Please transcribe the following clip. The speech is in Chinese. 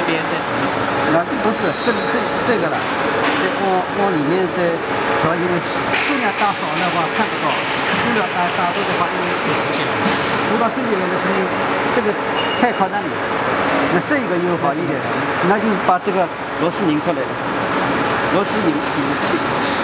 边这。 那不是这个了，往里面这条因为数量大少的话看不到，数量大多的话因为读到这里来的时候，这个太靠那里，那这个又好一点，那就是把这个螺丝拧出来了，螺丝拧出来。